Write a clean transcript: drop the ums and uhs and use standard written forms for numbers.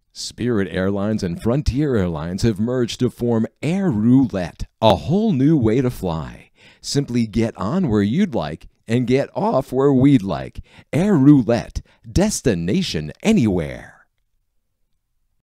Spirit Airlines and Frontier Airlines have merged to form AirRoulette, a whole new way to fly. Simply get on where you'd like and get off where we'd like. AirRoulette, destination anywhere.